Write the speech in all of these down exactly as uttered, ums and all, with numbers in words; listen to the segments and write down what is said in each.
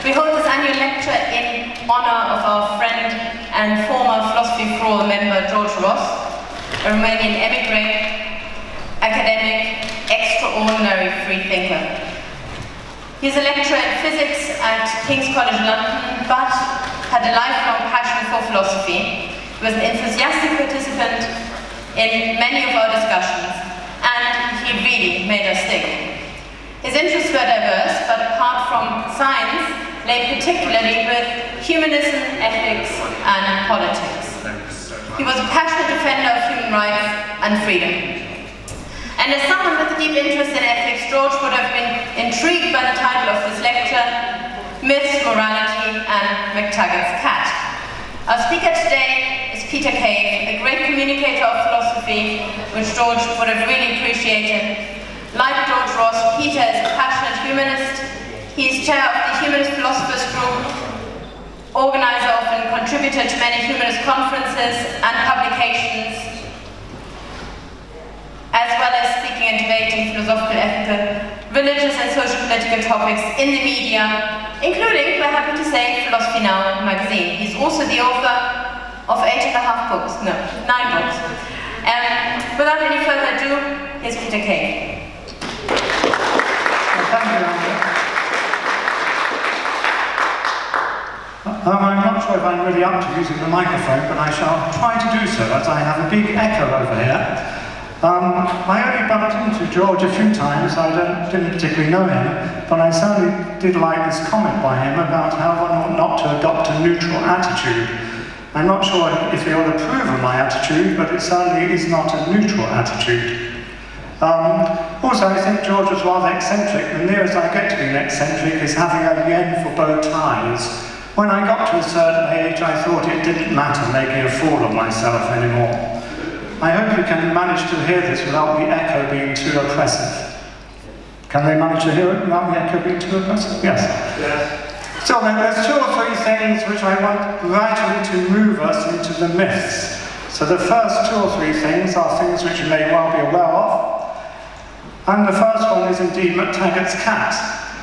we hold this annual lecture in honor of our friend and former philosophy for all member George Ross, a Romanian emigre, academic, extraordinary free thinker. He's a lecturer in physics at King's College London, but had a lifelong passion for philosophy. He was an enthusiastic participant in many of our discussions, and he really made us think. His interests were diverse, but apart from science, lay particularly with humanism, ethics, and politics. He was a passionate defender of human rights and freedom. And as someone with a deep interest in ethics, George would have been intrigued by the title of this lecture, Myths, Morality, and McTaggart's Cat. Our speaker today is Peter Cave, a great communicator of philosophy, which George would have really appreciated. Like George Ross, Peter is a passionate humanist. He is chair of the Humanist Philosophers Group, organizer of and contributor to many humanist conferences and publications, as well as speaking and debating philosophical, ethical, religious and social political topics in the media, including, we're happy to say, Philosophy Now magazine. He's also the author of eight and a half books, no, nine books. Um, without any further ado, here's Peter Cave. Thank you, Andrea. Um, I'm not sure if I'm really up to using the microphone, but I shall try to do so, as I have a big echo over here. Um, I only bumped into George a few times. I don't, didn't particularly know him, but I certainly did like this comment by him about how one ought not to adopt a neutral attitude. I'm not sure if he will approve of my attitude, but it certainly is not a neutral attitude. Um, also, I think George was rather eccentric. The nearest I get to being eccentric is having a yen for bow ties. When I got to a certain age, I thought it didn't matter making a fool of myself anymore. I hope you can manage to hear this without the echo being too oppressive. Can they manage to hear it without the echo being too oppressive? Yes. Yes. So then there's two or three things which I want gradually to move us into the myths. So the first two or three things are things which you may well be aware of. And the first one is indeed McTaggart's cat.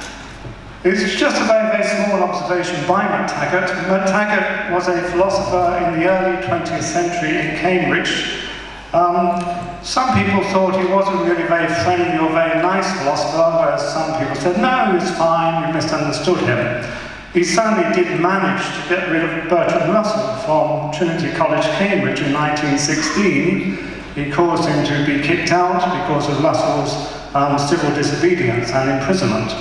It's just a very, very small observation by McTaggart. McTaggart was a philosopher in the early twentieth century in Cambridge. Um, some people thought he wasn't really very friendly or very nice philosopher, whereas some people said, no, he's fine, you misunderstood him. He certainly did manage to get rid of Bertrand Russell from Trinity College, Cambridge in nineteen sixteen. He caused him to be kicked out because of Russell's um, civil disobedience and imprisonment.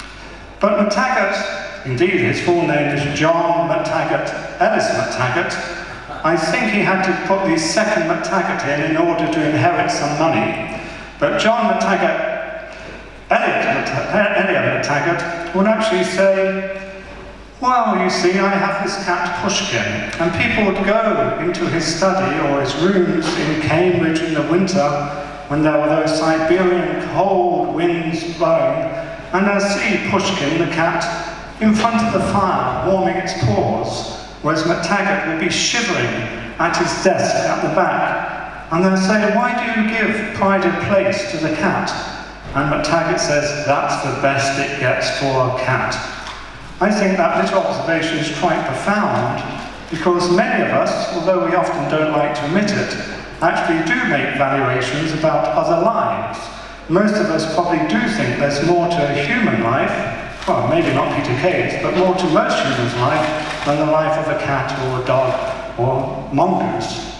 But McTaggart, indeed his full name is John McTaggart Ellis McTaggart, I think he had to put the second McTaggart in in order to inherit some money. But John McTaggart, Elliot McTaggart, would actually say, well, you see, I have this cat Pushkin, and people would go into his study or his rooms in Cambridge in the winter when there were those Siberian cold winds blowing, and they'd see Pushkin, the cat, in front of the fire, warming its paws, whereas McTaggart would be shivering at his desk at the back, and they'd say, why do you give pride of place to the cat? And McTaggart says, that's the best it gets for a cat. I think that little observation is quite profound, because many of us, although we often don't like to admit it, actually do make valuations about other lives. Most of us probably do think there's more to a human life, well, maybe not Peter Cave's, but more to most humans' life than the life of a cat or a dog or mongoose.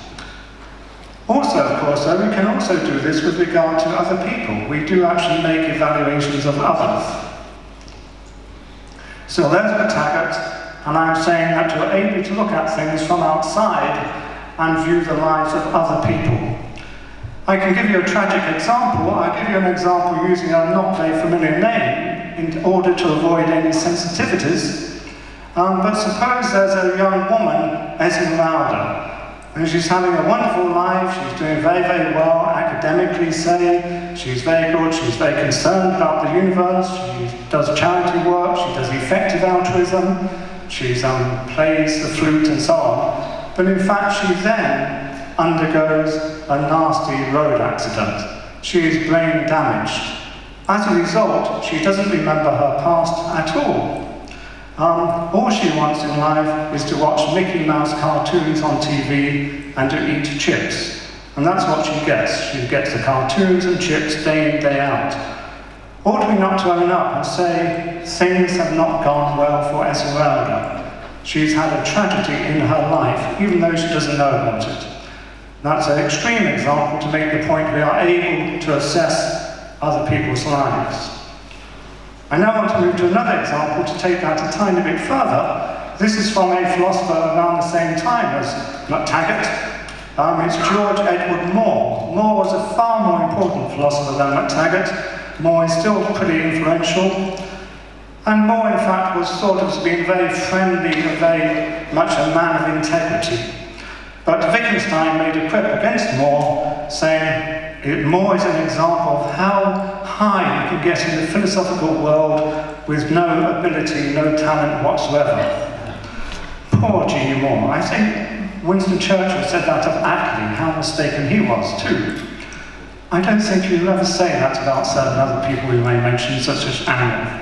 Also, of course, though, we can also do this with regard to other people. We do actually make evaluations of others. So there's McTaggart, and I'm saying that you're able to look at things from outside and view the lives of other people. I can give you a tragic example. I'll give you an example using a not very familiar name in order to avoid any sensitivities. Um, but suppose there's a young woman, Esmeralda, and she's having a wonderful life, she's doing very, very well, academically say, she's very good, she's very concerned about the universe, she does charity work, she does effective altruism, she um, plays the flute and so on. But in fact, she then undergoes a nasty road accident. She is brain damaged. As a result, she doesn't remember her past at all. Um, all she wants in life is to watch Mickey Mouse cartoons on T V and to eat chips. And that's what she gets. She gets the cartoons and chips day in, day out. Ought we not to own up and say things have not gone well for Esmeralda? She's had a tragedy in her life, even though she doesn't know about it. That's an extreme example to make the point we are able to assess other people's lives. I now want to move to another example to take that a tiny bit further. This is from a philosopher around the same time as McTaggart. Um, it's George Edward Moore. Moore was a far more important philosopher than McTaggart. Moore is still pretty influential. And Moore, in fact, was thought of as being very friendly and very much a man of integrity. But Wittgenstein made a quip against Moore, saying it, Moore is an example of how high you can get in the philosophical world with no ability, no talent whatsoever. Poor G E Moore. I think Winston Churchill said that of Attlee, how mistaken he was too. I don't think you'll ever say that about certain other people we may mention, such as Anne.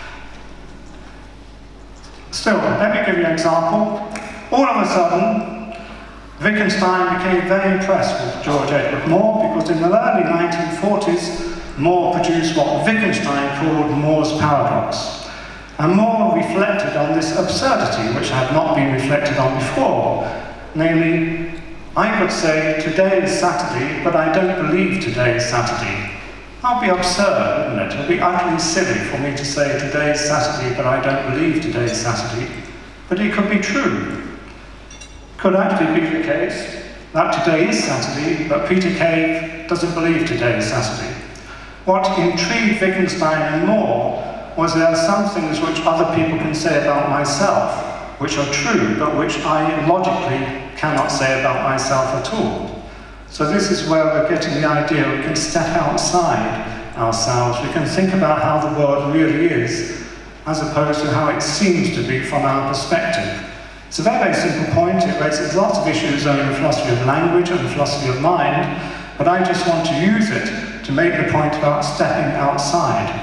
Still, let me give you an example. All of a sudden, Wittgenstein became very impressed with George Edward Moore because in the early nineteen forties, Moore produced what Wittgenstein called Moore's paradox. And Moore reflected on this absurdity, which had not been reflected on before. Namely, I could say, today is Saturday, but I don't believe today is Saturday. That'll be absurd, wouldn't it? It'll be utterly silly for me to say today is Saturday, but I don't believe today is Saturday. But it could be true. Could actually be the case that today is Saturday, but Peter Cave doesn't believe today is Saturday. What intrigued Wittgenstein and Moore was there are some things which other people can say about myself, which are true, but which I logically cannot say about myself at all. So this is where we're getting the idea we can step outside ourselves, we can think about how the world really is, as opposed to how it seems to be from our perspective. It's a very, very simple point. It raises lots of issues in the philosophy of language and the philosophy of mind, but I just want to use it to make the point about stepping outside.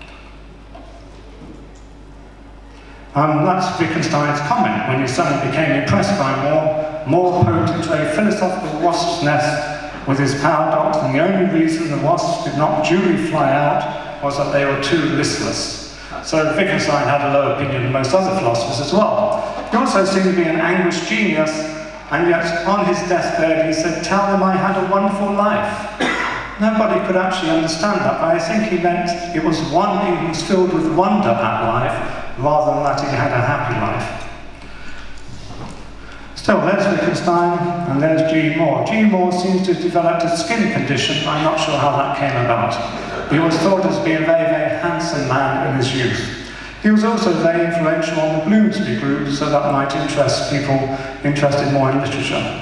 Um, that's Wittgenstein's comment when he suddenly became impressed by Moore. Moore poked into a philosophical wasp's nest with his paradox, and the only reason the wasps did not duly fly out was that they were too listless. So Wittgenstein had a low opinion than most other philosophers as well. He also seemed to be an anguished genius, and yet on his deathbed he said, "Tell them I had a wonderful life." Nobody could actually understand that, but I think he meant it was one, he was filled with wonder at life, rather than that he had a happy life. Still, there's Wittgenstein, and there's G E Moore. G E Moore seems to have developed a skin condition. I'm not sure how that came about. He was thought as being a very, very handsome man in his youth. He was also very influential on the Bloomsbury group, so that might interest people interested more in literature.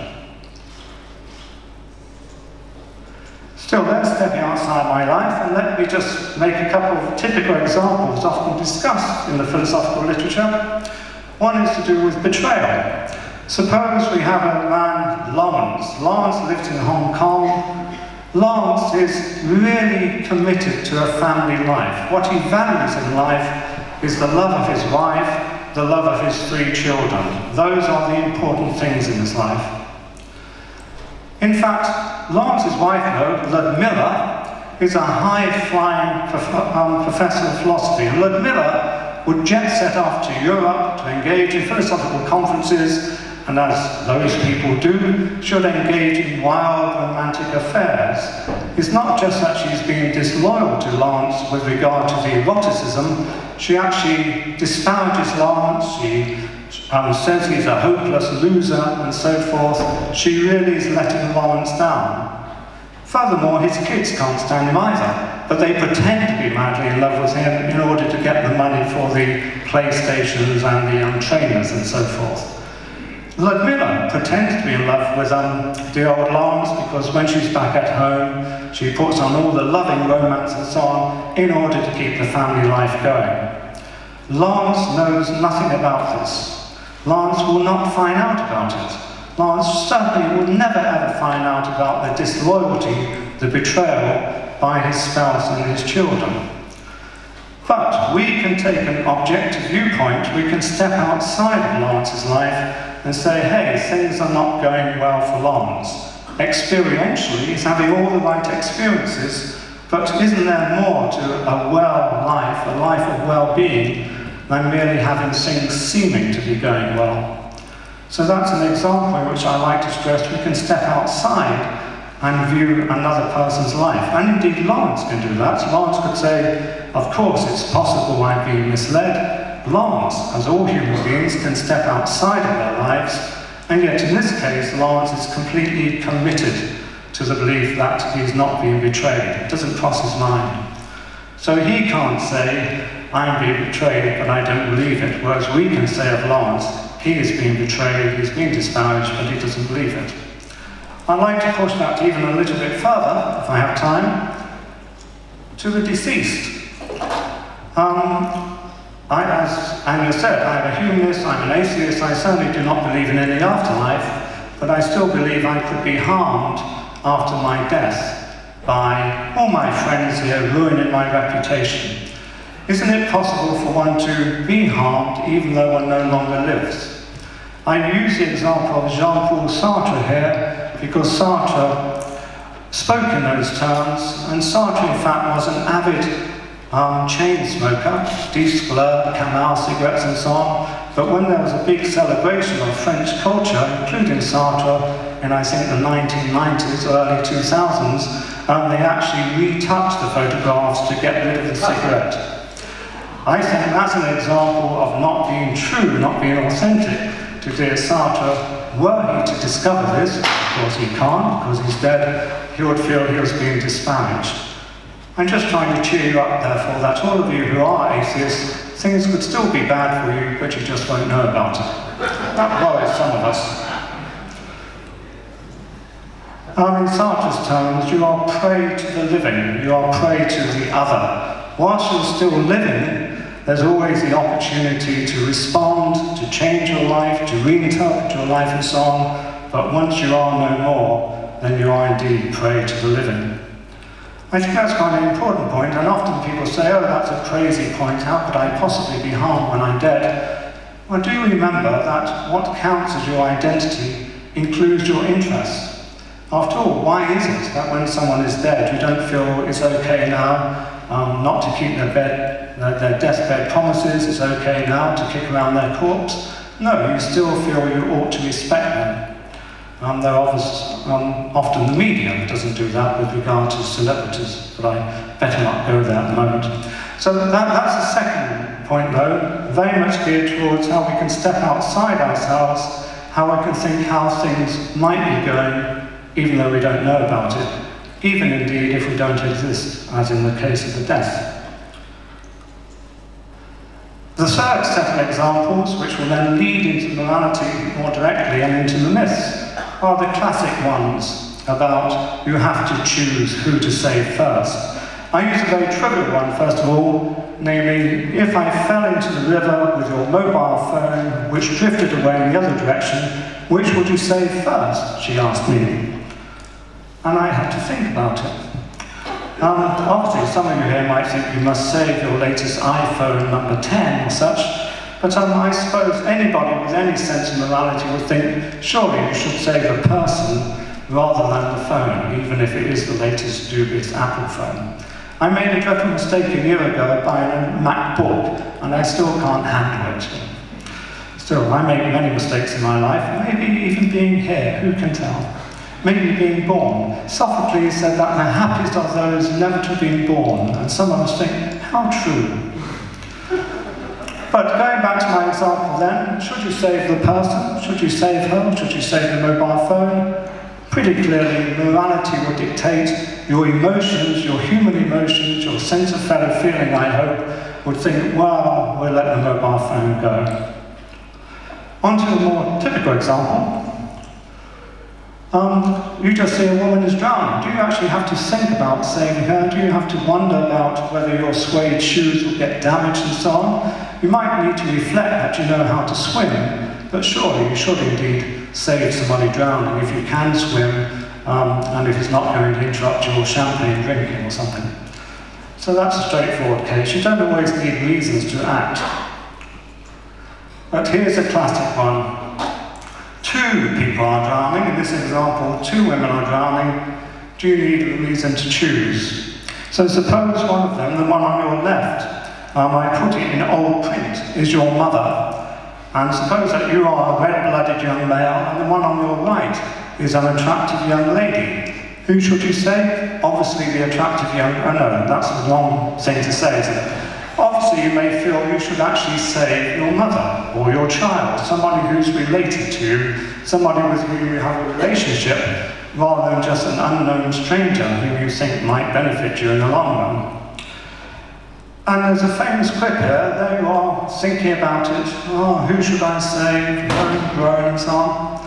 Still, there's stepping outside my life, and let me just make a couple of typical examples often discussed in the philosophical literature. One is to do with betrayal. Suppose we have a man, Lawrence. Lawrence lives in Hong Kong. Lawrence is really committed to a family life. What he values in life is the love of his wife, the love of his three children. Those are the important things in his life. In fact, Lawrence's wife, though, Ludmilla, is a high-flying prof um, professor of philosophy. And Ludmilla would jet set off to Europe to engage in philosophical conferences, and as those people do, should engage in wild romantic affairs. It's not just that she's being disloyal to Lawrence with regard to the eroticism, she actually disparages Lawrence, she um, says he's a hopeless loser, and so forth. She really is letting Lawrence down. Furthermore, his kids can't stand him either, but they pretend to be madly in love with him in order to get the money for the PlayStations and the um, trainers and so forth. Ludmilla pretends to be in love with um, the old Lawrence because when she's back at home, she puts on all the loving romance and so on in order to keep the family life going. Lawrence knows nothing about this. Lawrence will not find out about it. Lawrence certainly will never ever find out about the disloyalty, the betrayal by his spouse and his children. But we can take an objective viewpoint, we can step outside of Lawrence's life and say, hey, things are not going well for Lawrence. Experientially, he's having all the right experiences, but isn't there more to a well life, a life of well-being, than merely having things seeming to be going well? So that's an example in which I like to stress we can step outside and view another person's life. And indeed, Lawrence can do that. Lawrence could say, of course, it's possible I've been misled. Lawrence, as all human beings, can step outside of their lives, and yet in this case, Lawrence is completely committed to the belief that he's not being betrayed. It doesn't cross his mind. So he can't say, I'm being betrayed, but I don't believe it, whereas we can say of Lawrence, he is being betrayed, he's being disparaged, but he doesn't believe it. I'd like to push that even a little bit further, if I have time, to the deceased. Um, I, as Anya said, I'm a humanist, I'm an atheist, I certainly do not believe in any afterlife, but I still believe I could be harmed after my death by all my friends here ruining my reputation. Isn't it possible for one to be harmed even though one no longer lives? I use the example of Jean-Paul Sartre here because Sartre spoke in those terms, and Sartre in fact was an avid um, chain smoker, Discler, Camel cigarettes and so on, but when there was a big celebration of French culture, including Sartre in I think the nineteen nineties, early two thousands, um, they actually retouched the photographs to get rid of the cigarette. I think that's an example of not being true, not being authentic to dear Sartre. Were he to discover this, of course he can't, because he's dead, he would feel he was being disparaged. I'm just trying to cheer you up, therefore, that all of you who are atheists, things could still be bad for you, but you just won't know about it. That worries some of us. Um, in Sartre's terms, you are prey to the living, you are prey to the other. Whilst you're still living, there's always the opportunity to respond, to change your life, to reinterpret your life and so on, but once you are no more, then you are indeed prey to the living. I think that's quite an important point, and often people say, oh, that's a crazy point, how could I possibly be harmed when I'm dead? Well, do remember that what counts as your identity includes your interests. After all, why is it that when someone is dead, you don't feel it's okay now um, not to keep their bed, their, their deathbed promises, it's okay now to kick around their corpse? No, you still feel you ought to respect them. Um, there are um, often the media that doesn't do that with regard to celebrities, but I better not go there at the moment. So that, that's the second point, though, very much geared towards how we can step outside ourselves, how we can think how things might be going, even though we don't know about it, even indeed if we don't exist, as in the case of the death. The third set of examples, which will then lead into morality more directly and into the myths, are the classic ones about you have to choose who to save first. I use a very trivial one, first of all, namely, if I fell into the river with your mobile phone, which drifted away in the other direction, which would you save first? She asked me. And I had to think about it. Um, obviously, some of you here might think you must save your latest iPhone number ten or such, but um, I suppose anybody with any sense of morality would think, surely you should save a person rather than the phone, even if it is the latest dubious Apple phone. I made a dreadful mistake a year ago buying a MacBook, and I still can't handle it. Still, I make many mistakes in my life, maybe even being here, who can tell? Maybe being born. Sophocles said that the happiest are those never to have been born, and some of us think, how true. But going back to my example then, should you save the person? Should you save her? Should you save the mobile phone? Pretty clearly, morality would dictate your emotions, your human emotions, your sense of fellow feeling, I hope, would think, well, we'll let the mobile phone go. On to a more typical example. Um, you just see a woman is drowning. Do you actually have to think about saving her? Do you have to wonder about whether your suede shoes will get damaged and so on? You might need to reflect that you know how to swim, but surely you should indeed save somebody drowning if you can swim, um, and if it's not going to interrupt your champagne drinking or something. So that's a straightforward case. You don't always need reasons to act. But here's a classic one. Two people are drowning. In this example, two women are drowning. Do you need a reason to choose? So suppose one of them, the one on your left, um, I put it in old print, is your mother. And suppose that you are a red-blooded young male and the one on your right is an attractive young lady. Who should you say? Obviously the attractive young... Oh no, that's the wrong thing to say, isn't it? Obviously you may feel you should actually say your mother or your child, somebody who's related to you, somebody with whom you have a relationship, rather than just an unknown stranger who you think might benefit you in the long run. And there's a famous quip here. There you are, thinking about it. Oh, who should I say? Growing, growing, and so on.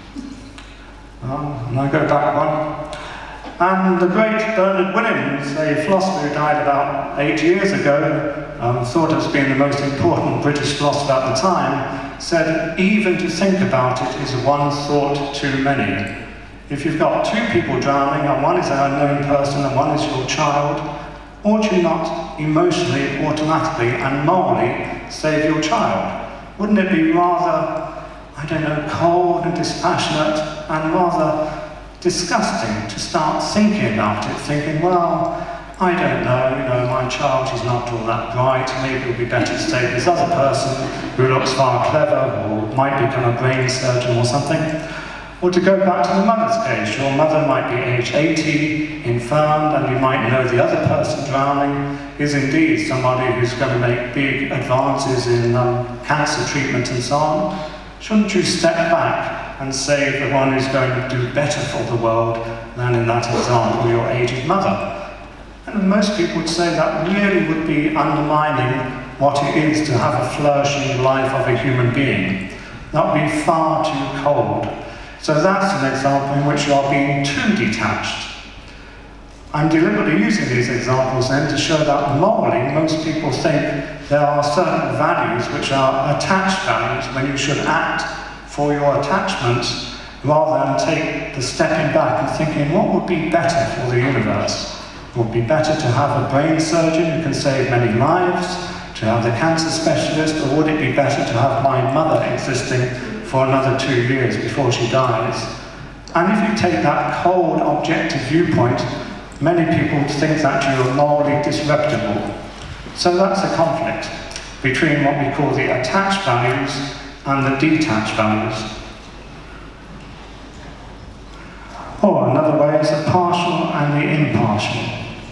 Um, and I go back one. And the great Bernard Williams, a philosopher who died about eight years ago, um, thought as being the most important British philosopher at the time, said, even to think about it is one thought too many. If you've got two people drowning, and one is an unknown person and one is your child, ought you not emotionally, automatically, and morally save your child? Wouldn't it be rather, I don't know, cold and dispassionate and rather disgusting to start thinking about it, thinking, well, I don't know, you know, my child is not all that bright, maybe it would be better to save this other person who looks far clever or might become a brain surgeon or something. Or to go back to the mother's case, your mother might be age eighty, infirmed, and you might know the other person drowning is indeed somebody who's going to make big advances in um, cancer treatment and so on. Shouldn't you step back and save the one who's going to do better for the world than, in that example, your aged mother? And most people would say that really would be undermining what it is to have a flourishing life of a human being. That would be far too cold. So that's an example in which you are being too detached. I'm deliberately using these examples then to show that morally most people think there are certain values which are attached values when you should act for your attachments rather than take the stepping back and thinking what would be better for the universe. It would be better to have a brain surgeon who can save many lives, to have the cancer specialist, or would it be better to have my mother existing for another two years before she dies? And if you take that cold, objective viewpoint, many people think that you're morally disreputable. So that's a conflict between what we call the attached values and the detached values. Or another way is the partial and the impartial.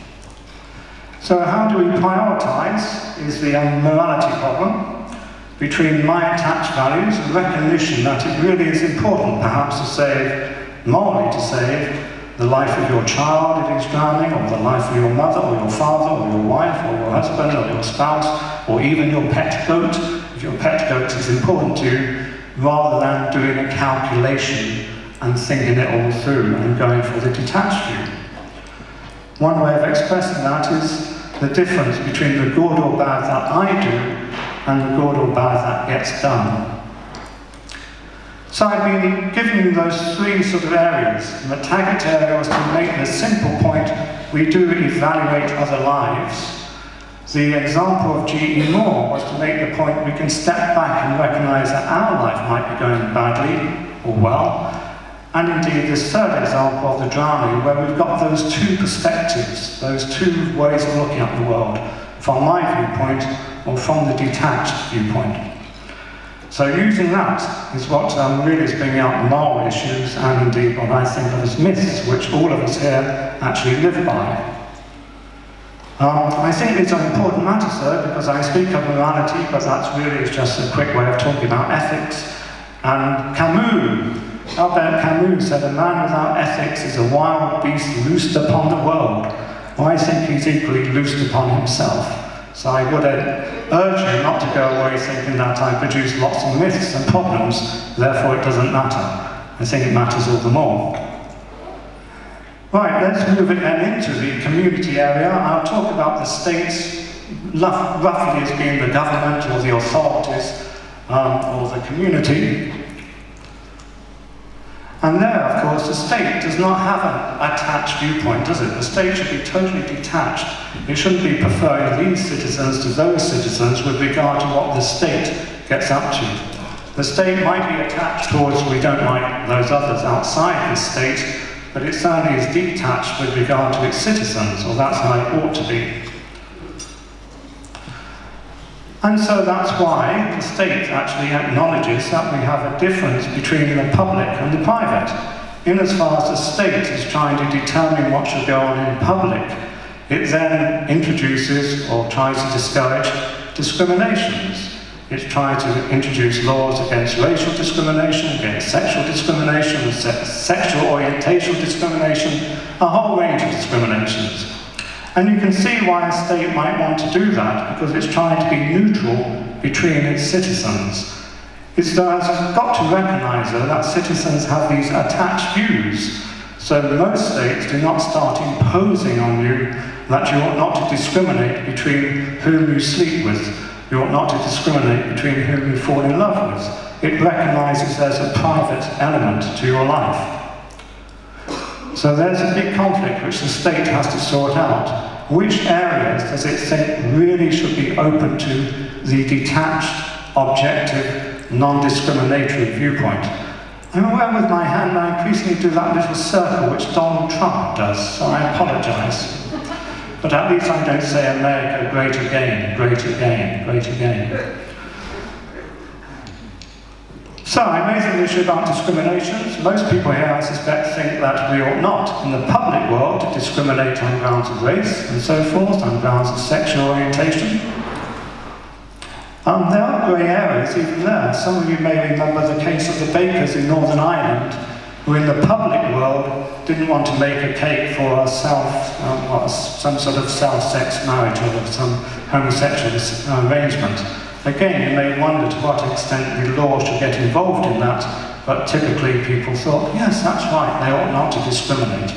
So how do we prioritize is the um, morality problem between my attached values and recognition that it really is important perhaps to save, morally to save, the life of your child if he's drowning, or the life of your mother, or your father, or your wife, or your husband, or your spouse, or even your pet goat, if your pet goat is important to you, rather than doing a calculation and thinking it all through and going for the detached view. One way of expressing that is the difference between the good or bad that I do and the good or bad that gets done. So I've been giving you those three sort of areas. The McTaggart area was to make the simple point, we do evaluate other lives. The example of G E Moore was to make the point we can step back and recognise that our life might be going badly or well. And indeed this third example of the drowning, where we've got those two perspectives, those two ways of looking at the world, from my viewpoint or from the detached viewpoint. So using that is what um, really is bringing out moral issues and indeed what I think of as myths, which all of us here actually live by. Um, I think these are important matters though, because I speak of morality, but that's really just a quick way of talking about ethics. And Camus, Albert Camus said, a man without ethics is a wild beast loosed upon the world. Well, I think he's equally loosed upon himself. So I would urge you not to go away thinking that I produce lots of myths and problems, therefore it doesn't matter. I think it matters all the more. Right, let's move it then into the community area. I'll talk about the states roughly as being the government or the authorities um, or the community. And there, of course, the state does not have an attached viewpoint, does it? The state should be totally detached. It shouldn't be preferring these citizens to those citizens with regard to what the state gets up to. The state might be attached towards we don't like those others outside the state, but it certainly is detached with regard to its citizens, or that's how it ought to be. And so that's why the state actually acknowledges that we have a difference between the public and the private. In as far as the state is trying to determine what should go on in public, it then introduces or tries to discourage discriminations. It's trying to introduce laws against racial discrimination, against sexual discrimination, se sexual orientation discrimination, a whole range of discriminations. And you can see why a state might want to do that, because it's trying to be neutral between its citizens. It's got to recognise, though, that citizens have these attached views. So most states do not start imposing on you that you ought not to discriminate between whom you sleep with. You ought not to discriminate between whom you fall in love with. It recognises there's a private element to your life. So there's a big conflict which the state has to sort out. Which areas does it think really should be open to the detached, objective, non-discriminatory viewpoint? I'm aware with my hand I increasingly do that little circle which Donald Trump does, so I apologise. But at least I don't say America great again, great again, great again. So I raised an issue about discriminations. Most people here, I suspect, think that we ought not, in the public world, to discriminate on grounds of race and so forth, on grounds of sexual orientation. Um, there are grey areas even there. Some of you may remember the case of the bakers in Northern Ireland, who in the public world didn't want to make a cake for a self, um, what, some sort of self-sex marriage or some homosexual arrangement. Again, you may wonder to what extent the law should get involved in that, but typically people thought, yes, that's right, they ought not to discriminate.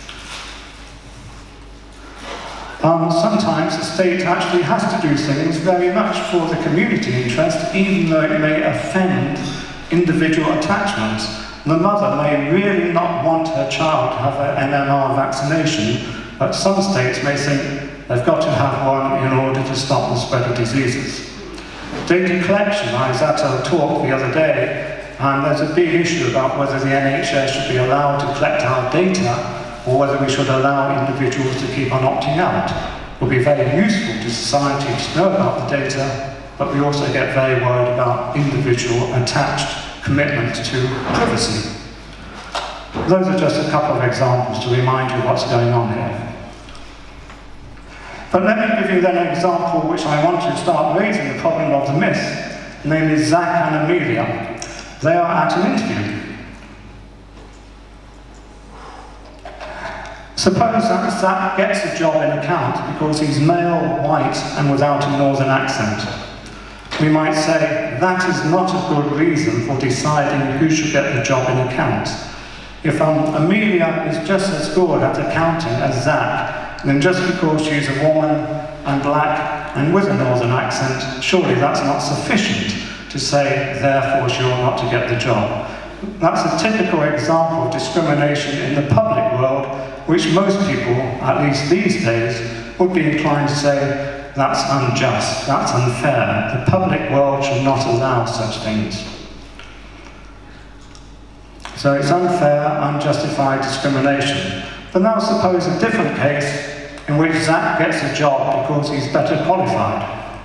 Um, sometimes the state actually has to do things very much for the community interest, even though it may offend individual attachments. The mother may really not want her child to have an M M R vaccination, but some states may think they've got to have one in order to stop the spread of diseases. Data collection, I was at a talk the other day, and there's a big issue about whether the N H S should be allowed to collect our data, or whether we should allow individuals to keep on opting out. It will be very useful to society to know about the data, but we also get very worried about individual attached commitment to privacy. Those are just a couple of examples to remind you what's going on here. But let me give you then an example which I want to start raising the problem of the myth, namely Zach and Amelia. They are at an interview. Suppose that Zach gets a job in accounts because he's male, white, and without a northern accent. We might say that is not a good reason for deciding who should get the job in accounts. If um, Amelia is just as good at accounting as Zach, then just because she's a woman and black and with a northern accent, surely that's not sufficient to say, therefore she ought not to get the job. That's a typical example of discrimination in the public world, which most people, at least these days, would be inclined to say, that's unjust, that's unfair. The public world should not allow such things. So it's unfair, unjustified discrimination. But now suppose a different case in which Zach gets a job because he's better qualified.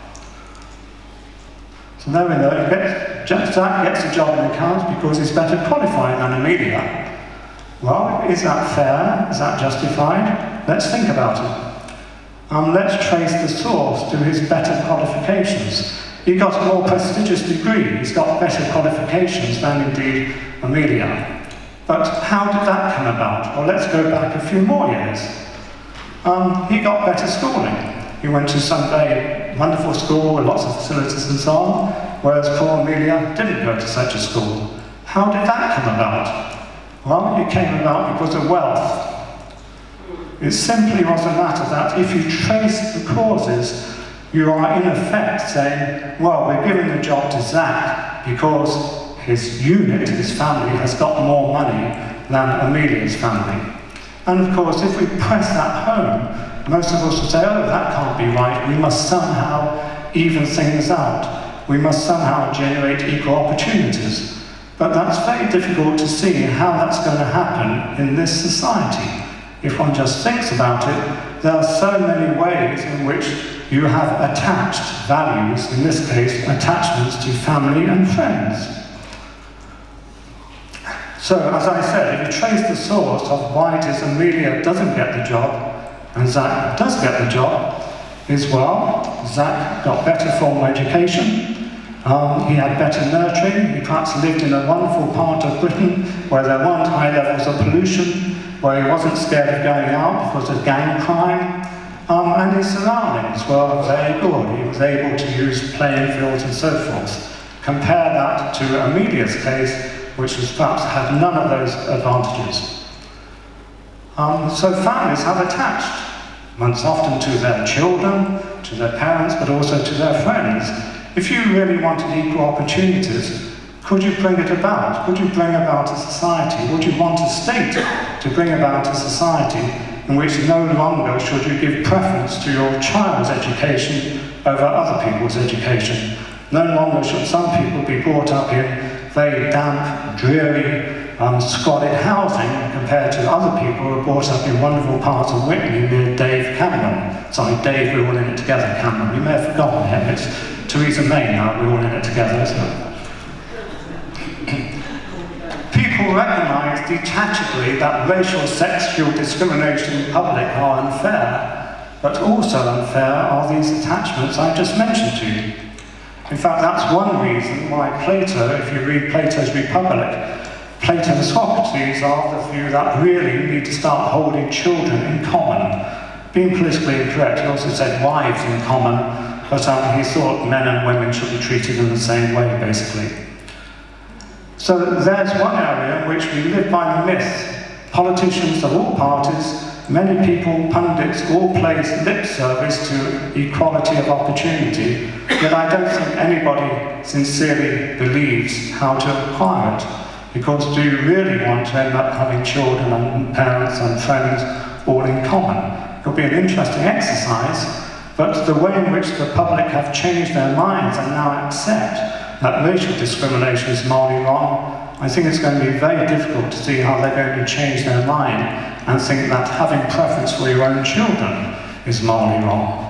So there we know, Zach gets a job in accounts because he's better qualified than Amelia. Well, is that fair? Is that justified? Let's think about it. Um, let's trace the source to his better qualifications. He got a more prestigious degree, he's got better qualifications than indeed Amelia. But how did that come about? Well, let's go back a few more years. Um, he got better schooling. He went to some very wonderful school with lots of facilities and so on, whereas poor Amelia didn't go to such a school. How did that come about? Well, it came about because of wealth. It simply was a matter that if you trace the causes, you are in effect saying, well, we're giving the job to Zach because his unit, his family, has got more money than Amelia's family. And of course, if we press that home, most of us would say, oh, that can't be right, we must somehow even things out. We must somehow generate equal opportunities. But that's very difficult to see how that's going to happen in this society. If one just thinks about it, there are so many ways in which you have attached values, in this case, attachments to family and friends. So, as I said, if you trace the source of why it is Amelia doesn't get the job, and Zach does get the job, is, well, Zach got better formal education, um, he had better nurturing, he perhaps lived in a wonderful part of Britain where there weren't high levels of pollution, where he wasn't scared of going out because of gang crime, um, and his surroundings were very good. He was able to use playing fields and so forth. Compare that to Amelia's case, which was perhaps had none of those advantages. Um, so families have attached, most often to their children, to their parents, but also to their friends. If you really wanted equal opportunities, could you bring it about? Could you bring about a society? Would you want a state to bring about a society in which no longer should you give preference to your child's education over other people's education? No longer should some people be brought up in very damp, dreary, um, squalid housing compared to other people who are brought up in wonderful parts of Whitney near Dave Cameron. Sorry, Dave, we're all in it together, Cameron. You may have forgotten him. It's Theresa May now, we're all in it together, isn't it? People recognise detachedly that racial sexual discrimination in public are unfair, but also unfair are these attachments I just mentioned to you. In fact, that's one reason why Plato, if you read Plato's Republic, Plato and Socrates are of the view that really we need to start holding children in common. Being politically incorrect, he also said wives in common, but um, he thought men and women should be treated in the same way, basically. So there's one area in which we live by the myth. Politicians of all parties, many people, pundits, all place lip service to equality of opportunity, yet I don't think anybody sincerely believes how to acquire it. Because do you really want to end up having children and parents and friends all in common? It'll be an interesting exercise, but the way in which the public have changed their minds and now accept that racial discrimination is morally wrong, I think it's going to be very difficult to see how they're going to change their mind and think that having preference for your own children is morally wrong.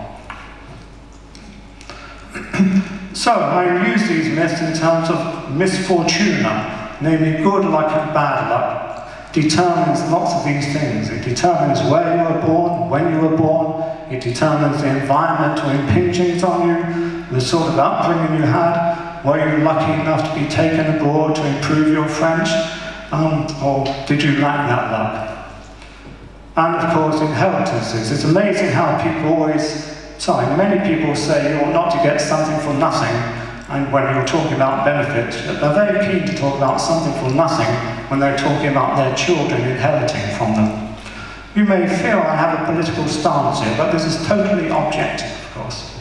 So I use these myths in terms of misfortuna, namely good luck and bad luck, determines lots of these things. It determines where you were born, when you were born, it determines the environmental impingements on you, the sort of upbringing you had. Were you lucky enough to be taken abroad to improve your French, um, or did you lack that luck? And of course, inheritances. It's amazing how people always, sorry, many people say you ought not to get something for nothing, and when you're talking about benefits, they're very keen to talk about something for nothing when they're talking about their children inheriting from them. You may feel I have a political stance here, but this is totally objective, of course.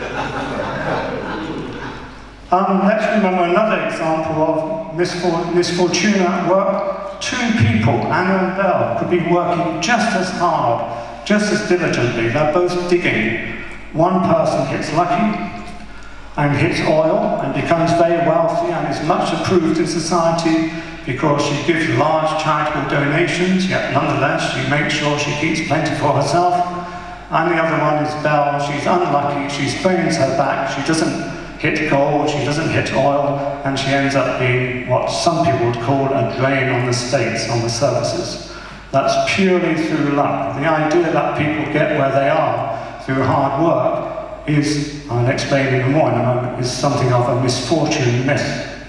Um, let's remember another example of misfor misfortune at work. Two people, Anna and Belle, could be working just as hard, just as diligently. They're both digging. One person gets lucky and hits oil and becomes very wealthy and is much approved in society because she gives large charitable donations, yet nonetheless she makes sure she keeps plenty for herself. And the other one is Belle. She's unlucky, she sprains her back, she doesn't hit gold, she doesn't hit oil, and she ends up being what some people would call a drain on the states, on the services. That's purely through luck. The idea that people get where they are through hard work is, I'll explain even more in a moment, is something of a misfortune myth.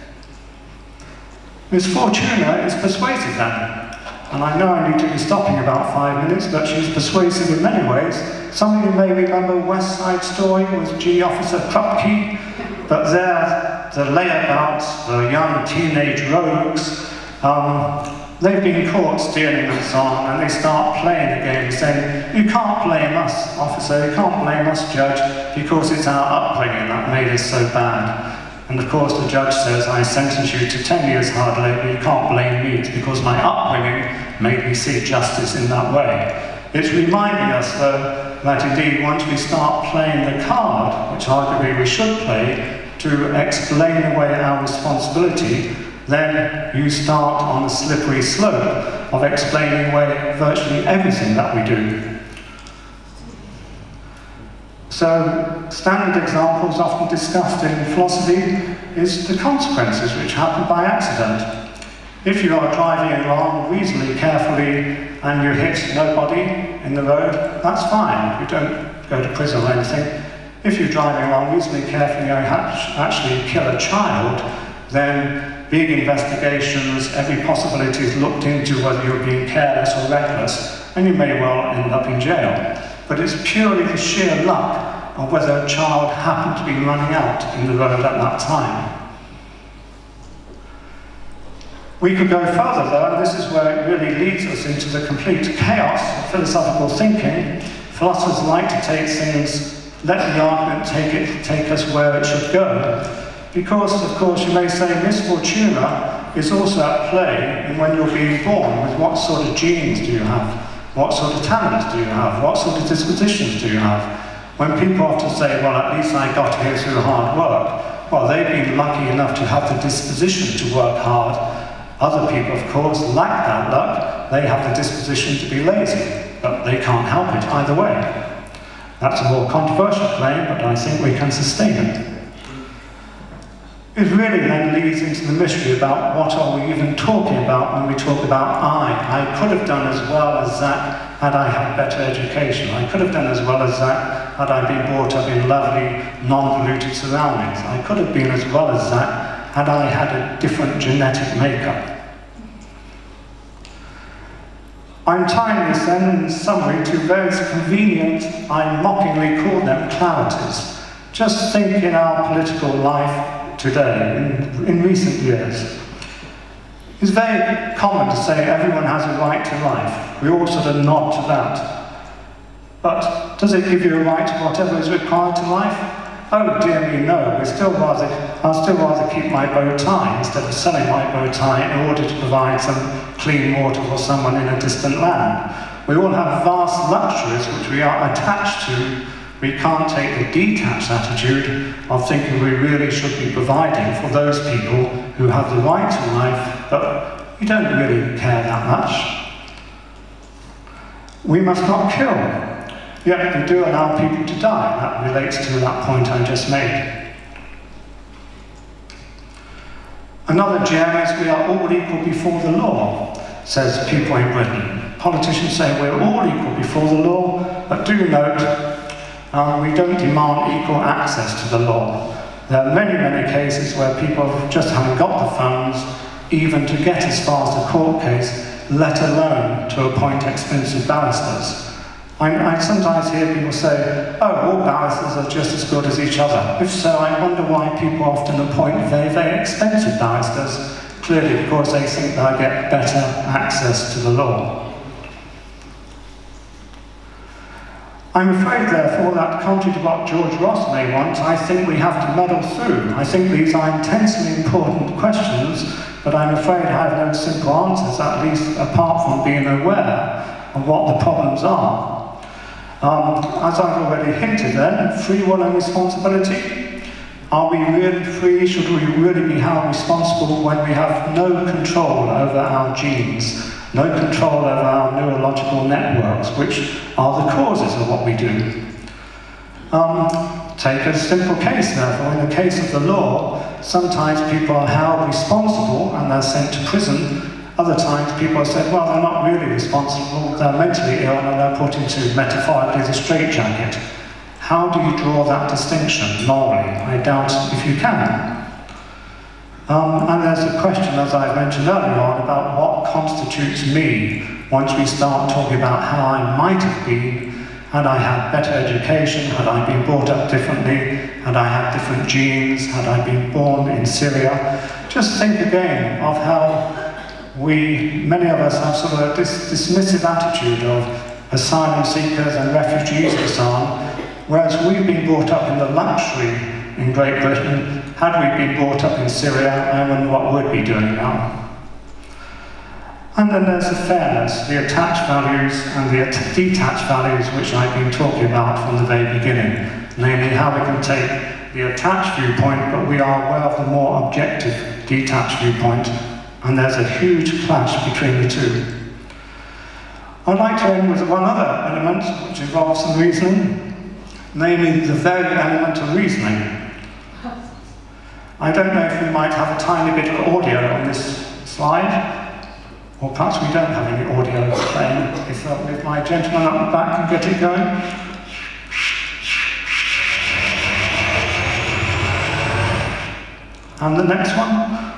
Misfortuna is persuasive then. And I know I need to be stopping about five minutes, but she's persuasive in many ways. Some of you may remember West Side Story with G Officer Krupke, but there, the layabouts, the young teenage rogues, um, they've been caught stealing and so on, and they start playing the game saying, you can't blame us, officer, you can't blame us, judge, because it's our upbringing that made us so bad. And of course the judge says, I sentence you to ten years hard labour, you can't blame me, it's because my upbringing made me see justice in that way. It's reminding us, though, that indeed once we start playing the card, which arguably we should play, to explain away our responsibility, then you start on the slippery slope of explaining away virtually everything that we do. So, standard examples often discussed in philosophy is the consequences which happen by accident. If you are driving along reasonably carefully and you hit nobody in the road, that's fine. You don't go to prison or anything. If you're driving along reasonably carefully and you actually kill a child, then big investigations, every possibility is looked into whether you're being careless or reckless, and you may well end up in jail. But it's purely the sheer luck of whether a child happened to be running out in the road at that time. We could go further though, and this is where it really leads us into the complete chaos of philosophical thinking. Philosophers like to take things, let the argument take, it, take us where it should go. Because, of course, you may say misfortuna is also at play in when you're being born, with what sort of genes do you have? What sort of talents do you have? What sort of dispositions do you have? When people often say, well, at least I got here through hard work, well, they've been lucky enough to have the disposition to work hard. Other people, of course, lack that luck. They have the disposition to be lazy, but they can't help it either way. That's a more controversial claim, but I think we can sustain it. It really then leads into the mystery about what are we even talking about when we talk about I. I could have done as well as that had I had better education. I could have done as well as that had I been brought up in lovely, non-polluted surroundings. I could have been as well as that had I had a different genetic makeup. I'm tying this then, in summary, to various convenient, I mockingly call them clarities. Just think in our political life today, in, in recent years. It's very common to say everyone has a right to life. We all sort of nod to that. But does it give you a right to whatever is required to life? Oh dear me, no. We still rather, I'll still rather keep my bow tie instead of selling my bow tie in order to provide some clean water for someone in a distant land. We all have vast luxuries which we are attached to. We can't take the detached attitude of thinking we really should be providing for those people who have the right to life, but we don't really care that much. We must not kill, yet we do allow people to die. That relates to that point I just made. Another gem is we are all equal before the law, says people in Britain. Politicians say we're all equal before the law, but do note, Uh, we don't demand equal access to the law. There are many, many cases where people just haven't got the funds even to get as far as the court case, let alone to appoint expensive barristers. I, I sometimes hear people say, oh, all barristers are just as good as each other. If so, I wonder why people often appoint very, very expensive barristers, clearly because they think they'll get better access to the law. I'm afraid, therefore, that contrary to what George Ross may want, I think we have to muddle through. I think these are intensely important questions, but I'm afraid I have no simple answers, at least apart from being aware of what the problems are. Um, as I've already hinted then, free will and responsibility. Are we really free? Should we really be held responsible when we have no control over our genes? No control over our neurological networks, which are the causes of what we do. Um, take a simple case, therefore. In the case of the law, sometimes people are held responsible and they're sent to prison. Other times people are said, well, they're not really responsible, they're mentally ill and they're put into, metaphorically, the straitjacket. How do you draw that distinction morally? I doubt if you can. Um, and there's a question, as I mentioned earlier on, about what constitutes me once we start talking about how I might have been had I had better education, had I been brought up differently, had I had different genes, had I been born in Syria. Just think again of how we, many of us, have sort of a dis dismissive attitude of asylum seekers and refugees and so on, whereas we've been brought up in the luxury in Great Britain, had we been brought up in Syria, I wonder what we'd be doing now. And then there's the fairness, the attached values and the detached values which I've been talking about from the very beginning, namely how we can take the attached viewpoint, but we are aware of the more objective detached viewpoint, and there's a huge clash between the two. I'd like to end with one other element which involves some reasoning, namely the very element of reasoning. I don't know if we might have a tiny bit of audio on this slide, or perhaps we don't have any audio playing. If, uh, if my gentleman up the back can get it going. And the next one.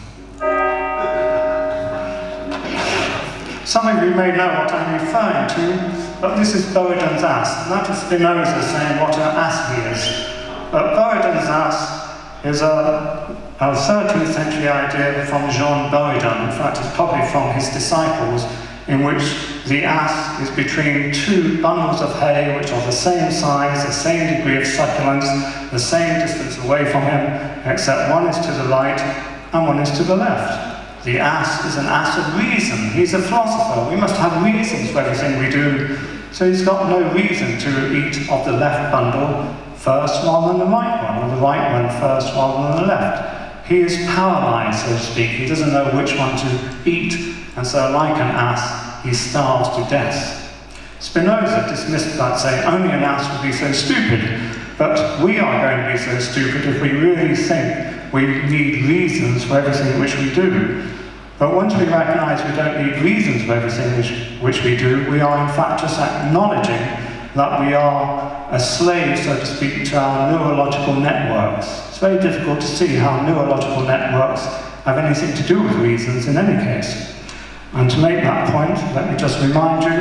Some of you may know what I'm referring to, but this is Buridan's ass. And that is Spinoza saying what an ass he is. But Buridan's ass is a, a thirteenth century idea from Jean Buridan. In fact, it's probably from his disciples, in which the ass is between two bundles of hay which are the same size, the same degree of succulence, the same distance away from him, except one is to the right and one is to the left. The ass is an ass of reason. He's a philosopher. We must have reasons for everything we do. So he's got no reason to eat of the left bundle first rather than the right one, or the right one first rather than the left. He is paralyzed, so to speak. He doesn't know which one to eat, and so like an ass, he starves to death. Spinoza dismissed that, saying only an ass would be so stupid, but we are going to be so stupid if we really think we need reasons for everything which we do. But once we recognize we don't need reasons for everything which, which we do, we are in fact just acknowledging that we are a slave, so to speak, to our neurological networks. It's very difficult to see how neurological networks have anything to do with reasons in any case. And to make that point, let me just remind you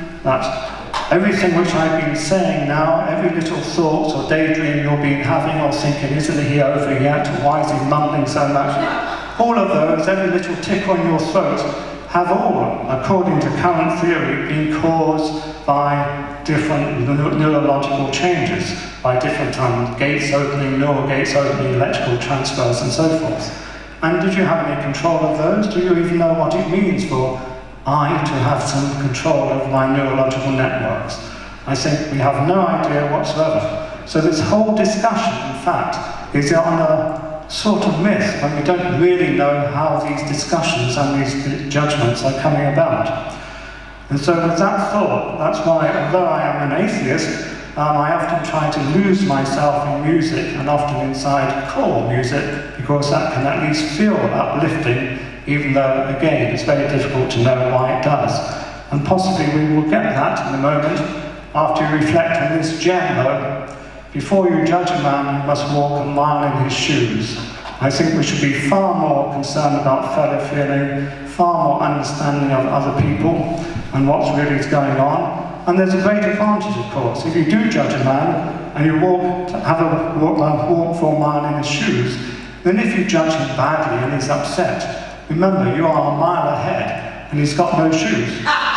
that everything which I've been saying now, every little thought or daydream you've been having or thinking, isn't he over yet, or why is he mumbling so much? All of those, every little tick on your throat, have all, according to current theory, been caused by different neurological changes, by different um, gates opening, neural gates opening, electrical transfers, and so forth. And did you have any control of those? Do you even know what it means for I to have some control of my neurological networks? I think we have no idea whatsoever. So this whole discussion, in fact, is on a sort of myth, when we don't really know how these discussions and these judgments are coming about. And so with that thought, that's why, although I am an atheist, um, I often try to lose myself in music, and often inside choral music, because that can at least feel uplifting, even though, again, it's very difficult to know why it does. And possibly we will get that in a moment, after you reflect on this gem, though. Before you judge a man, you must walk a mile in his shoes. I think we should be far more concerned about fellow feeling, far more understanding of other people and what's really going on. And there's a great advantage, of course. If you do judge a man and you walk, have a walk, uh, walk for a mile in his shoes, then if you judge him badly and he's upset, remember you are a mile ahead and he's got no shoes.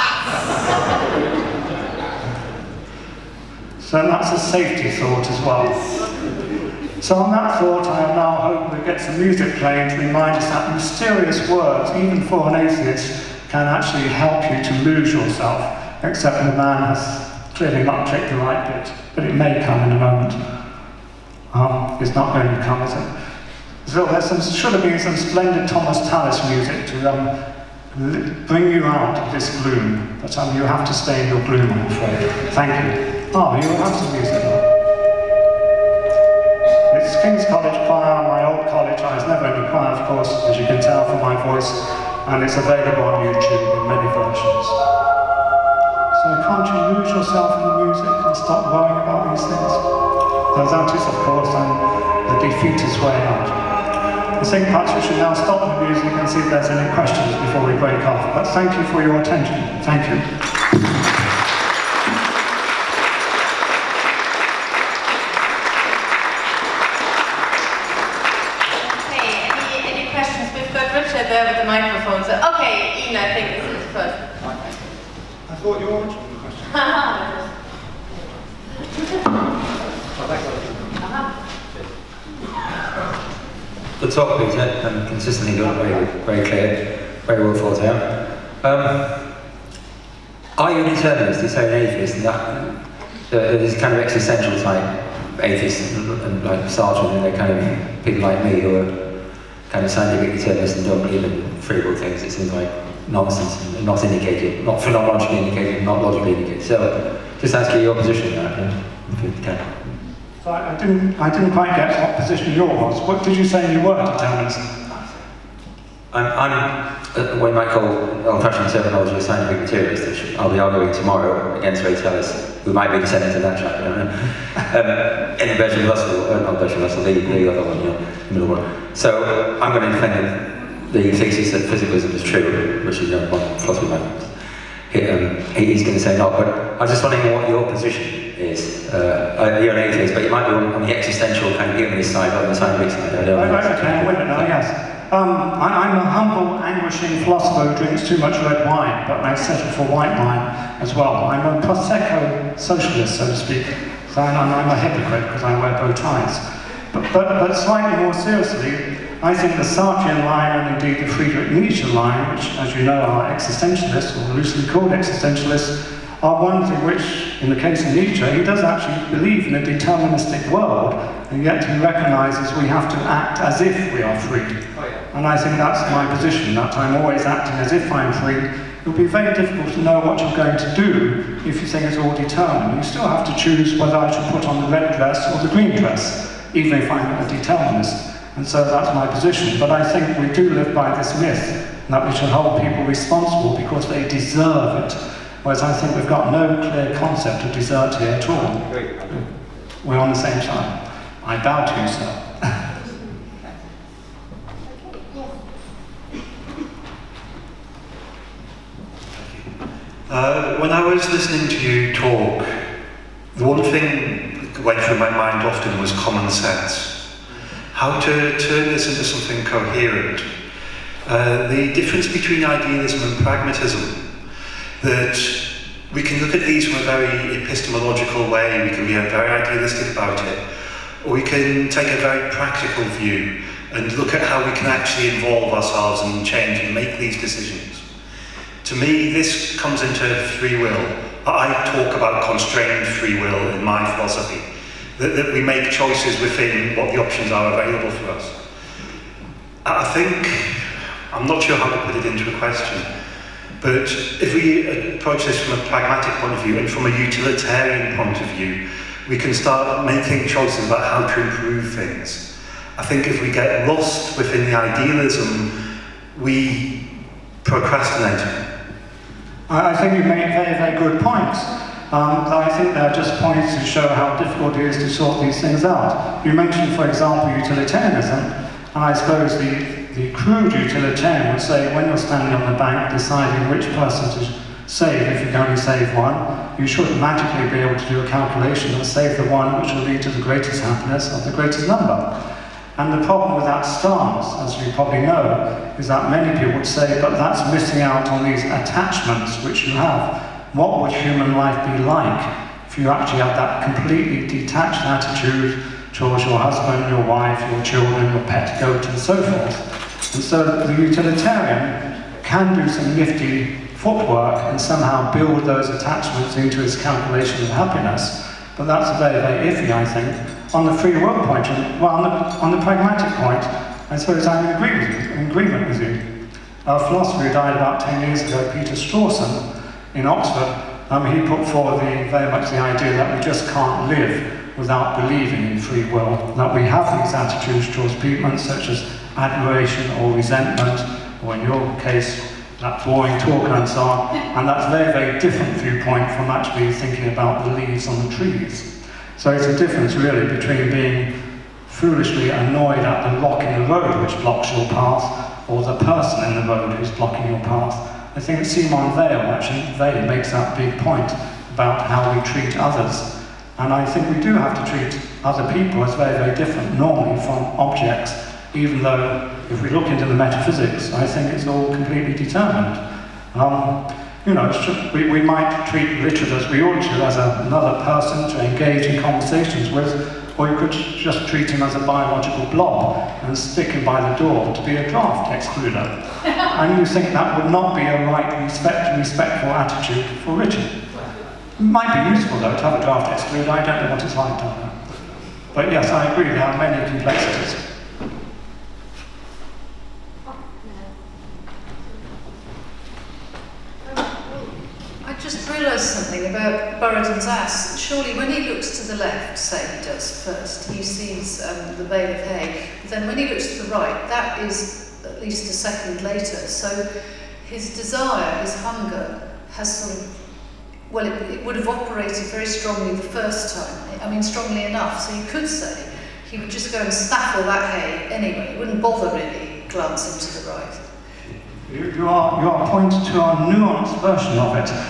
So that's a safety thought as well. So on that thought, I now hope we get some music playing to remind us that mysterious words, even for an atheist, can actually help you to lose yourself, except the man has clearly not clicked the right bit, but it may come in a moment. Um, it's not going to come, is it? So there's some, should have been some splendid Thomas Tallis music to um, bring you out of this gloom, but um, you have to stay in your gloom, I'm afraid. Thank you. Oh, you will have some music now. It's King's College Choir, my old college. I was never in the choir, of course, as you can tell from my voice, and it's available on YouTube in many versions. So can't you lose yourself in the music and stop worrying about these things? Though that is, of course, um, the defeatist way out. I think perhaps we should now stop the music and see if there's any questions before we break off. But thank you for your attention. Thank you. There with the microphone. So, okay, Ian, I think this is first. I thought you were answering the question. Uh-huh. Good talk, Peter, and consistently good, very, very clear, very well thought out. Um, are you an determinist? You say an atheist, and that uh, there's kind of existential type atheists and, and like Sartre, and they're kind of people like me who are kind of scientific determinists and don't believe in free will things. It seems like nonsense and not indicated, not phenomenologically indicated, not logically indicated. So, just ask you your position on that, if you can. So I, I didn't, I didn't quite get what position yours was. What did you say you were, determinist? I'm, I'm uh, what you might call old-fashioned terminology a scientific materialist, which I'll be arguing tomorrow against Ray Tellis, who might be descendant of that chap, I don't know. um, in Bertrand Russell, or not Bertrand Russell, the, the other one, you know, the middle one. So I'm going to defend the thesis that physicalism is true, which is, you know, one philosophy might. He, um, he's going to say no, but I was just wondering what your position is. Uh, you're an atheist, but you might be on, on the existential kind of humanist side, rather than the scientific side. I don't know. Right, okay, wait a minute, yes. Um, I, I'm a humble, anguishing philosopher who drinks too much red wine, but I settle for white wine as well. I'm a Prosecco socialist, so to speak. So I'm, I'm a hypocrite because I wear bow ties. But, but, but slightly more seriously, I think the Sartrean line, and indeed the Friedrich Nietzsche line, which, as you know, are existentialists, or loosely called existentialists, are ones in which, in the case of Nietzsche, he does actually believe in a deterministic world, and yet he recognises we have to act as if we are free. Oh, yeah. And I think that's my position, that I'm always acting as if I'm free. It will be very difficult to know what you're going to do if you think it's all determined. You still have to choose whether I should put on the red dress or the green dress, even if I'm a determinist. And so that's my position. But I think we do live by this myth that we should hold people responsible because they deserve it. Whereas I think we've got no clear concept of desert here at all. We're on the same side. I bow to you, sir. Uh, when I was listening to you talk, the one thing that went through my mind often was common sense. How to turn this into something coherent. Uh, the difference between idealism and pragmatism, that we can look at these from a very epistemological way, we can be very idealistic about it, or we can take a very practical view and look at how we can actually involve ourselves and change and make these decisions. To me, this comes into free will. I talk about constrained free will in my philosophy. That, that we make choices within what the options are available for us. I think, I'm not sure how to put it into a question, but if we approach this from a pragmatic point of view and from a utilitarian point of view, we can start making choices about how to improve things. I think if we get lost within the idealism, we procrastinate. I think you make very, very good points. Um, I think they're just points to show how difficult it is to sort these things out. You mentioned, for example, utilitarianism, and I suppose the, the crude utilitarian would say when you're standing on the bank deciding which person to save, if you can only save one, you should magically be able to do a calculation and save the one which will lead to the greatest happiness of the greatest number. And the problem with that stance, as you probably know, is that many people would say, but that's missing out on these attachments which you have. What would human life be like if you actually had that completely detached attitude towards your husband, your wife, your children, your pet goat, and so forth? And so the utilitarian can do some nifty footwork and somehow build those attachments into his calculation of happiness, but that's very, very iffy, I think. On the free will point, and, well, on the, on the pragmatic point, I suppose I'm in agreement with you. In agreement with you. A philosopher who died about ten years ago, Peter Strawson, in Oxford, um, he put forward the, very much the idea that we just can't live without believing in free will, that we have these attitudes towards people, such as admiration or resentment, or in your case, that boring talk and so on, and that's a very, very different viewpoint from actually thinking about the leaves on the trees. So it's a difference really between being foolishly annoyed at the lock in the road which blocks your path, or the person in the road who's blocking your path. I think Simon Weil actually Weil makes that big point about how we treat others. And I think we do have to treat other people as very, very different normally from objects, even though if we look into the metaphysics, I think it's all completely determined. Um, you know, it's just, we, we might treat Richard as we ought to, as a, another person to engage in conversations with, or you could just treat him as a biological blob and stick him by the door to be a draft excluder. And you think that would not be a right, respect, respectful attitude for Richard. It might be useful, though, to have a draft excluder. I don't know what it's like down there. But yes, I agree, there are many complexities. I just realised something about Burridon's ass. Surely when he looks to the left, say he does first, he sees um, the bale of hay. But then when he looks to the right, that is at least a second later. So his desire, his hunger, has sort of, well, it, it would have operated very strongly the first time. I mean, strongly enough. So you could say he would just go and snaffle that hay anyway. He wouldn't bother really glancing to the right. You, you, are, you are pointing to a nuanced version of it.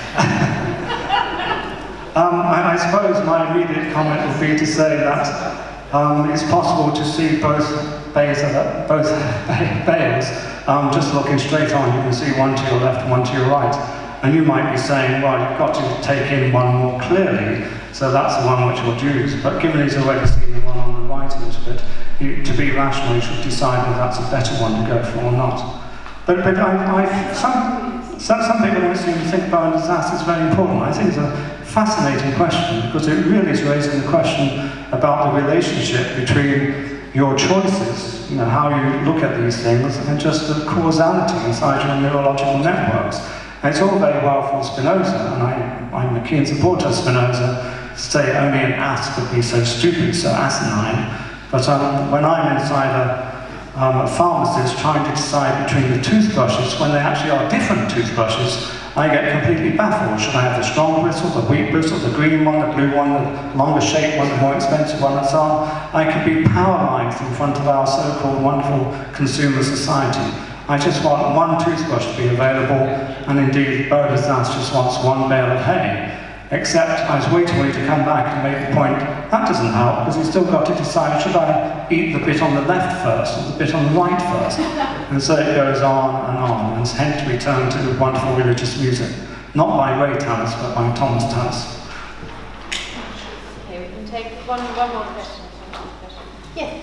um, I, I suppose my immediate comment would be to say that um, it's possible to see both bays, uh, both bales um, just looking straight on. You can see one to your left, one to your right. And you might be saying, well, you've got to take in one more clearly, so that's the one which you'll use. But given he's already seen the one on the right a little bit, you, to be rational, you should decide whether that's a better one to go for or not. But, but I, I, some, some, some people don't seem to think Burridon's ass is very important. I think it's a fascinating question because it really is raising the question about the relationship between your choices, you know, how you look at these things, and just the causality inside your neurological networks. And it's all very well for Spinoza, and I, I'm a keen supporter of Spinoza, to say only an ass could be so stupid, so asinine. But um, when I'm inside a Um, a pharmacist trying to decide between the toothbrushes when they actually are different toothbrushes, I get completely baffled. Should I have the strong bristle, the weak bristle, the green one, the blue one, the longer shaped one, the more expensive one, and so on? I could be paralyzed in front of our so-called wonderful consumer society. I just want one toothbrush to be available, and indeed, Burridon's ass just wants one bale of hay. Except I was waiting for you to come back and make the point, that doesn't help, because he's still got to decide, should I eat the bit on the left first, or the bit on the right first? And so it goes on and on, and hence we turn to wonderful religious music. Not by Ray Tallis, but by Thomas Tallis. Okay, we can take one, one more question. Yes.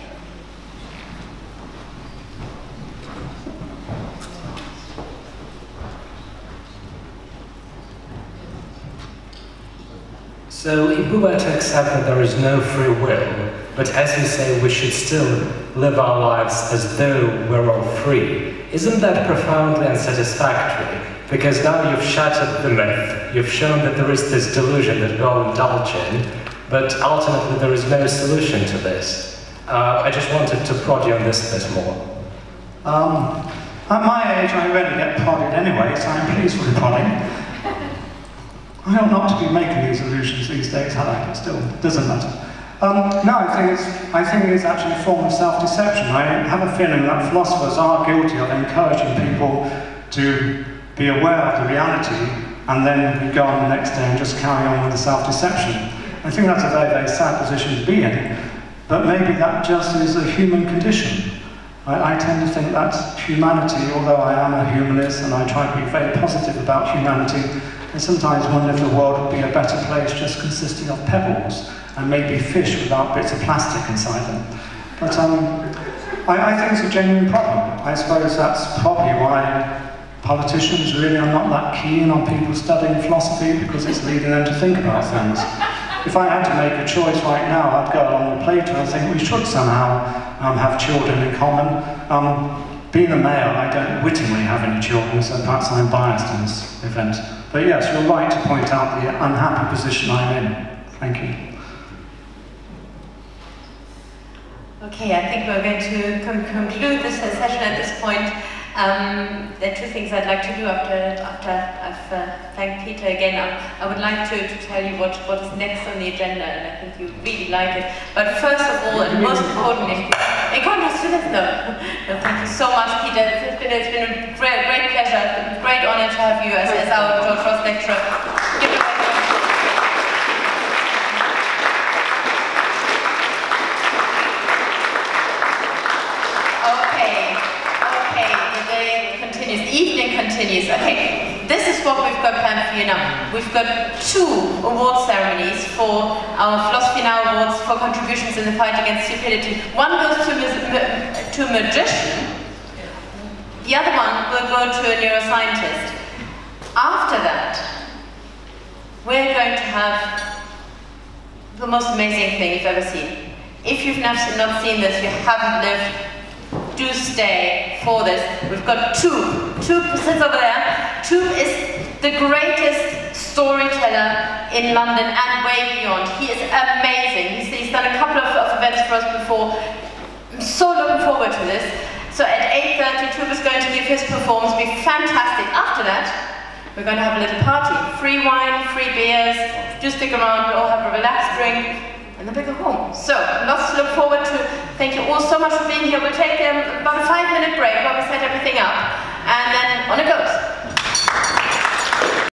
So if we were to accept that there is no free will, but as you say, we should still live our lives as though we're all free, isn't that profoundly unsatisfactory? Because now you've shattered the myth, you've shown that there is this delusion that we all indulge in, but ultimately there is no solution to this. Uh, I just wanted to prod you on this a bit more. Um, at my age, I rarely get prodded anyway, so I'm pleased with the prodding. I ought not to be making these illusions these days, had I, but still, it doesn't matter. Um, no, I think, it's, I think it is actually a form of self-deception. I have a feeling that philosophers are guilty of encouraging people to be aware of the reality, and then we go on the next day and just carry on with the self-deception. I think that's a very, very sad position to be in, but maybe that just is a human condition. I, I tend to think that humanity, although I am a humanist and I try to be very positive about humanity, I sometimes wonder if the world would be a better place just consisting of pebbles and maybe fish without bits of plastic inside them. But um, I, I think it's a genuine problem. I suppose that's probably why politicians really are not that keen on people studying philosophy, because it's leading them to think about things. If I had to make a choice right now, I'd go along with Plato and think we should somehow um, have children in common. Um, being a male, I don't wittingly have any children, so perhaps I'm biased in this event. But yes, you're right to point out the unhappy position I'm in. Thank you. Okay, I think we're going to con conclude this session at this point. Um, there are two things I'd like to do after, after I've uh, thanked Peter again. I, I would like to, to tell you what, what is next on the agenda, and I think you really like it. But first of all, and most importantly, in contrast to this, no, no, thank you so much, Peter. It's been, it's been a great, great pleasure, a great honor to have you as, as our George Ross lecturer. Give it Okay, okay, the day continues, the evening continues, okay. This is what we've got planned for you now. We've got two award ceremonies for our Philosophy Now Awards for contributions in the fight against stupidity. One goes to, to a magician, the other one will go to a neuroscientist. After that, we're going to have the most amazing thing you've ever seen. If you've not seen this, you haven't lived, do stay for this. We've got Tube. Tube sits over there. Tube is the greatest storyteller in London and way beyond. He is amazing. He's, he's done a couple of, of events for us before. I'm so looking forward to this. So at eight thirty, Tube is going to give his performance. It'll be fantastic. After that, we're going to have a little party. Free wine, free beers. Do stick around, we'll all have a relaxed drink, and then we go home. So, lots to look forward to. Thank you all so much for being here. We'll take um, about a five minute break while we set everything up, and then on it goes.